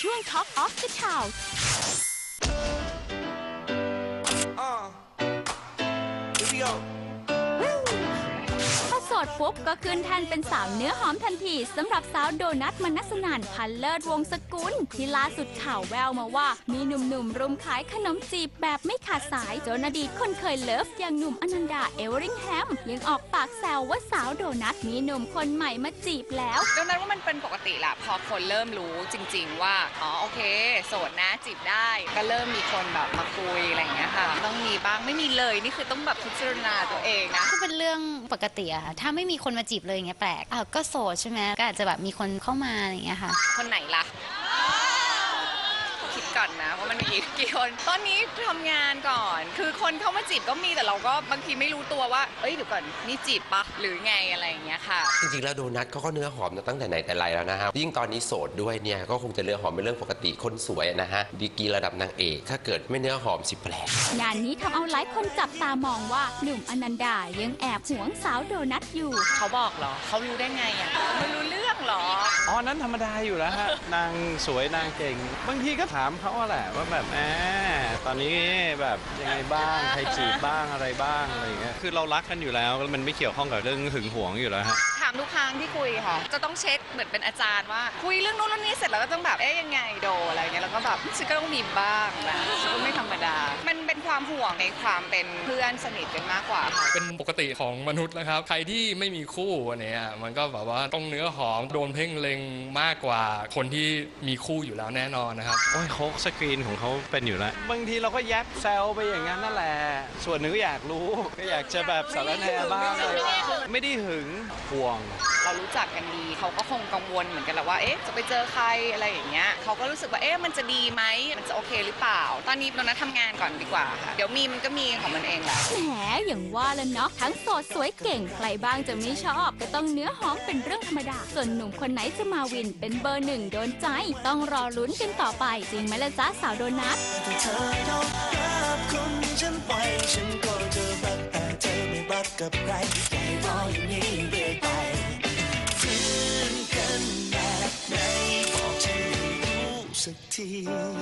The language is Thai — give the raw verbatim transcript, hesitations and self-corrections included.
ช่วง Talk of the Townพอโสดปุ๊บก็ขึ้นแทนเป็นสาวเนื้อหอมทันทีสำหรับสาวโดนัทมนัสนันท์พันเลิศวงศ์สกุลที่ล่าสุดข่าวแววมาว่ามีหนุ่มๆรุมขายขนมจีบแบบไม่ขาดสายจนอดีตคนเคยเลิฟอย่างหนุ่มอนันดาเอเวอริงแฮมยังออกปากแซวว่าสาวโดนัทมีหนุ่มคนใหม่มาจีบแล้วโดนัทว่ามันเป็นปกติแหละพอคนเริ่มรู้จริงๆว่าอ๋อโอเคโสดนะจีบได้ก็เริ่มมีคนแบบมาคุยอะไรอย่างเงี้ยค่ะต้องมีบ้างไม่มีเลยนี่คือต้องแบบพิจารณาตัวเองนะก็เป็นเรื่องปกติอะค่ะถ้าไม่มีคนมาจีบเลยอย่างเงี้ยแปลกอ่ะก็โสดใช่ไหมก็อาจจะแบบมีคนเข้ามาอะไรอย่างเงี้ยค่ะคนไหนล่ะคิดก่อนนะว่ามันมีกี่คนตอนนี้ทำงานก่อนคือคนเข้ามาจีบก็มีแต่เราก็บางทีไม่รู้ตัวว่าเอ้ยเดี๋ยวก่อนนี่จีบปะหรือไงอะไรอย่างเงี้ยค่ะจริงๆแล้วโดนัทเขาก็เนื้อหอมตั้งแต่ไหนแต่ไรแล้วนะฮะยิ่งตอนนี้โสดด้วยเนี่ยก็คงจะเนื้อหอมเป็นเรื่องปกติคนสวยนะฮะดีกรีระดับนางเอกถ้าเกิดไม่เนื้อหอมสิแปลกงานนี้ทำเอาหลายคนจับตามองว่าหนุ่มอนันดายังแอบหวงสาวโดนัทอยู่เขาบอกเหรอเขารู้ได้ไงอ่ะไม่รู้เรื่องหรออ๋อนั้นธรรมดาอยู่แล้วฮะนางสวยนางเก่งบางทีก็ถามเขาแหละว่าแบบแหมตอนนี้แบบยังไงบ้างใครจีบบ้างอะไรบ้างอะไรอย่างเงี้ยคือเรารักกันอยู่แล้วมันไม่เกี่ยวข้องกับเรื่องหึงหวงอยู่แล้วฮะถามทุกครั้งที่คุยค่ะจะต้องเช็คเหมือนเป็นอาจารย์ว่าคุยเรื่องนู้นเรื่องนี้เสร็จแล้วก็ต้องแบบเอ๊ยยังไงโดอะไรเงี้ยแล้วก็แบบฉันก็ต้องมีบ้างนะฉันก็ไม่ธรรมดามันเป็นความห่วงในความเป็นเพื่อนสนิทกันมากกว่าค่ะเป็นปกติของมนุษย์นะครับใครที่ไม่มีคู่เนี่ยมันก็แบบว่าต้องเนื้อหอมโดนเพ่งเล็งมากกว่าคนที่มีคู่อยู่แล้วแน่นอนนะครับโอ้ยโค้กสกรีนของเขาเป็นอยู่แล้วบางทีเราก็แยบแซวไปอย่างนั้นนั่นแหละส่วนหนึ่งก็อยากรู้ก็อยากจะแบบสารแหน่บ้างเลยไม่ได้หึงห่วงเรารู้จักกันดีเขาก็คงกังวลเหมือนกันแหละว่าเอ๊ะจะไปเจอใครอะไรอย่างเงี้ยเขาก็รู้สึกว่าเอ๊ะมันจะดีไหมมันจะโอเคหรือเปล่าตอนนี้เรานะทำงานก่อนดีกว่าค่ะเดี๋ยวมีมันก็มีของมันเองแหละแหมอย่างว่าแล้วเนาะทั้งโสดสวยเก่งใครบ้างจะไม่ชอบก็ต้องเนื้อหอมเป็นเรื่องธรรมดาส่วนหนุ่มคนไหนจะมาวินเป็นเบอร์หนึ่งโดนใจต้องรอลุ้นกันต่อไปจริงไหมล่ะจ๊ะสาวโดนัทกับใครใจรออย่างนี้เรื่อยไปฟื้นกันแบบไหนบอกฉันรู้สักที